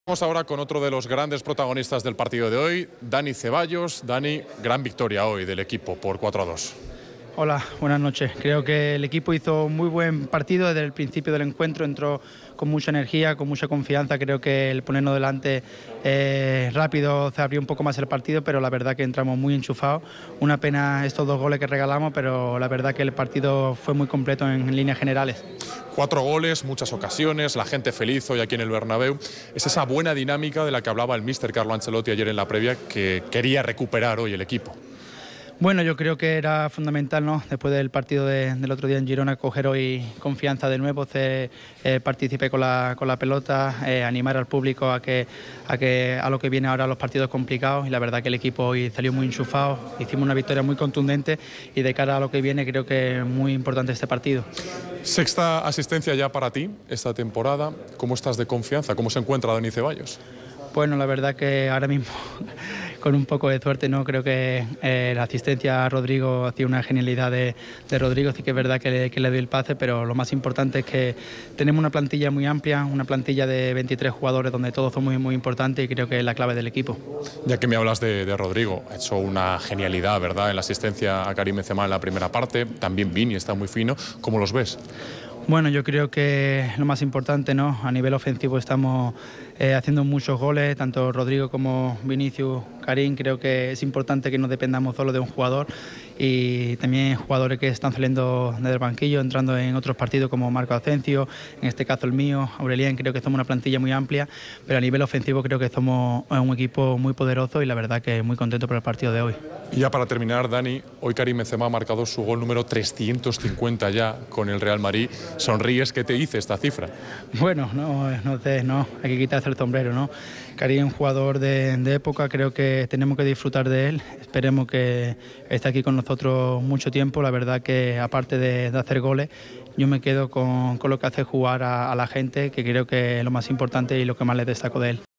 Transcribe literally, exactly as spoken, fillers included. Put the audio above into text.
Vamos ahora con otro de los grandes protagonistas del partido de hoy, Dani Ceballos. Dani, gran victoria hoy del equipo por cuatro a dos. Hola, buenas noches. Creo que el equipo hizo un muy buen partido desde el principio del encuentro, entró con mucha energía, con mucha confianza. Creo que el ponernos delante eh, rápido se abrió un poco más el partido, pero la verdad que entramos muy enchufados. Una pena estos dos goles que regalamos, pero la verdad que el partido fue muy completo en, en líneas generales. Cuatro goles, muchas ocasiones, la gente feliz hoy aquí en el Bernabéu. Es esa buena dinámica de la que hablaba el míster Carlo Ancelotti ayer en la previa, que quería recuperar hoy el equipo. Bueno, yo creo que era fundamental, ¿no? Después del partido de, del otro día en Girona, coger hoy confianza de nuevo, hacer, eh, participar con la, con la pelota, eh, animar al público a que, a que a lo que viene ahora los partidos complicados, y la verdad que el equipo hoy salió muy enchufado, hicimos una victoria muy contundente y de cara a lo que viene creo que es muy importante este partido. Sexta asistencia ya para ti esta temporada. ¿Cómo estás de confianza? ¿Cómo se encuentra Dani Ceballos? Bueno, la verdad que ahora mismo con un poco de suerte, no creo que eh, la asistencia a Rodrigo hacía una genialidad de, de Rodrigo, sí que es verdad que le, que le doy el pase, pero lo más importante es que tenemos una plantilla muy amplia, una plantilla de veintitrés jugadores donde todos son muy, muy importantes, y creo que es la clave del equipo. Ya que me hablas de, de Rodrigo, ha hecho una genialidad, ¿verdad?, en la asistencia a Karim Benzema en la primera parte, también Vini está muy fino. ¿Cómo los ves? Bueno, yo creo que lo más importante, ¿no? A nivel ofensivo estamos eh, haciendo muchos goles, tanto Rodrigo como Vinicius, Karim. Creo que es importante que no dependamos solo de un jugador, y también jugadores que están saliendo del banquillo, entrando en otros partidos como Marco Asensio, en este caso el mío, Aurelien. Creo que somos una plantilla muy amplia, pero a nivel ofensivo creo que somos un equipo muy poderoso, y la verdad que muy contento por el partido de hoy. Y ya para terminar, Dani, hoy Karim Benzema ha marcado su gol número trescientos cincuenta ya con el Real Madrid. ¿Sonríes? ¿Qué te dice esta cifra? Bueno, no, no sé, no, hay que quitarse el sombrero, ¿no? Karim es un jugador de, de época, creo que tenemos que disfrutar de él, esperemos que esté aquí con nosotros mucho tiempo. La verdad que aparte de, de hacer goles, yo me quedo con, con lo que hace jugar a, a la gente, que creo que es lo más importante y lo que más le destaco de él.